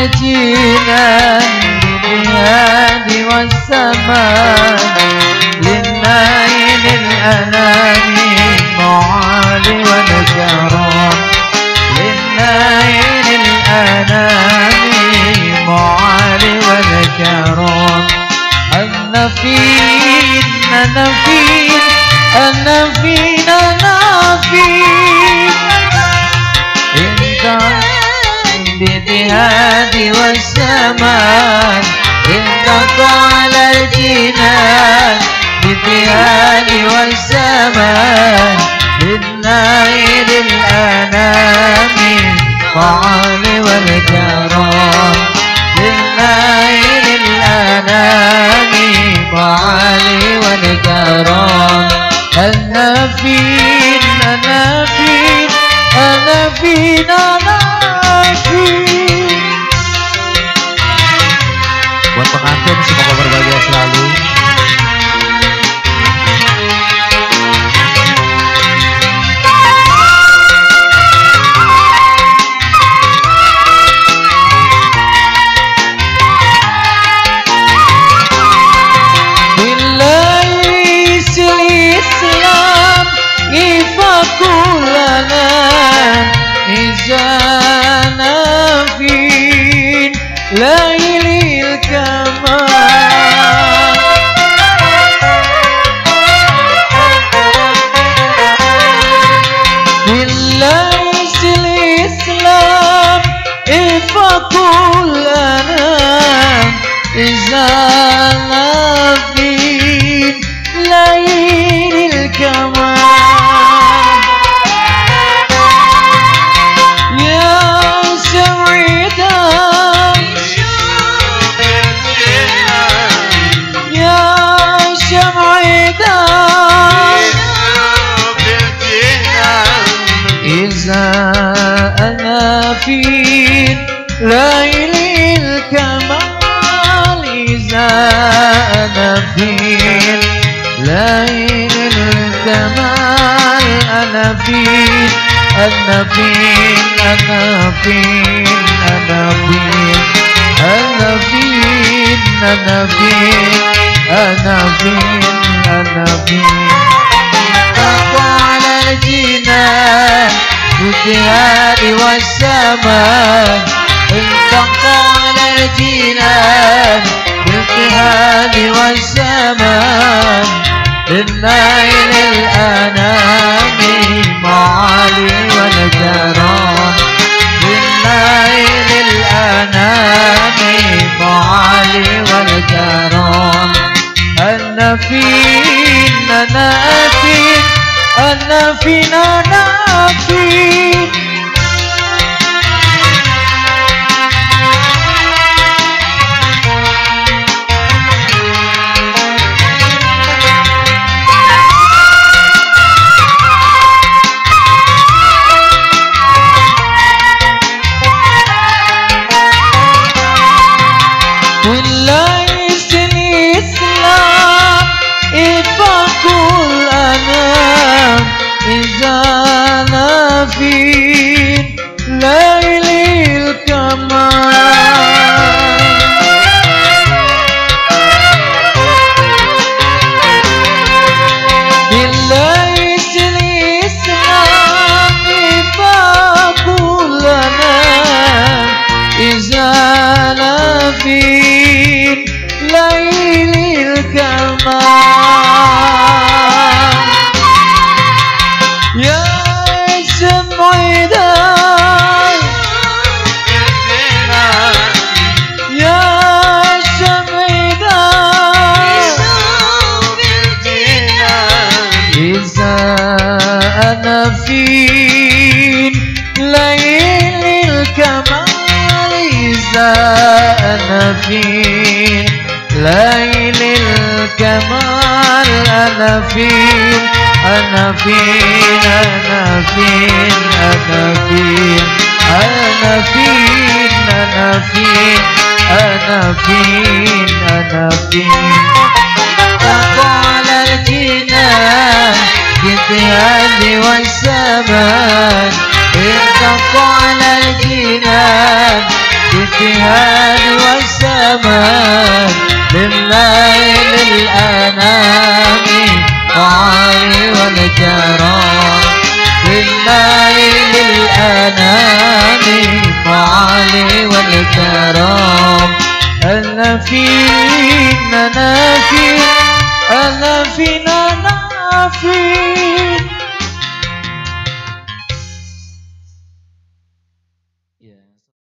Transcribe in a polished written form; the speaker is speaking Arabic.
الجنان بالجهاد والسمان للنائل الأنام معالي والكرام للنائل الأنام معالي والكرام النفين النفين النفين النفين انت بالجهاد والسمان انت على الجنان بالجهاد والسمان للنائل الأنام معالي والكرام للنائل الأنام معالي والكرام النفين النفين النفين النفين. Buat pengantin semoga berbahagia selalu. Izanafin lailil kamal billahi sil islam ifakulana izanafin lailil kamal أنافين ليل الكمال إذا أنافين ليل الكمال أنافين أنافين أنافين أنافين أنافين أنافين أنافين أنافين على الجنان بالجهاد والسمان انتقى على الجنان بالجهاد والسمان للنائل الأنام معالي والكرام للنائل الأنام معالي والكرام النفين النافين النافين النافين. Izanafin lailil kamal billahi sil islam ifakulana izanafin lailil kamal ya أنافين ليل الكمال إذا أنافين ليل الكمال أنافين أنافين أنافين أنافين أنافين أنافين أنافين أنافين على الجنان بالجهاد والسمان انتقى على الجنان الجهاد والسماء لليل الأنام وعلي والكرام لليل الأنام وعلي والكرام ألا فينا نافي ألا فينا نافي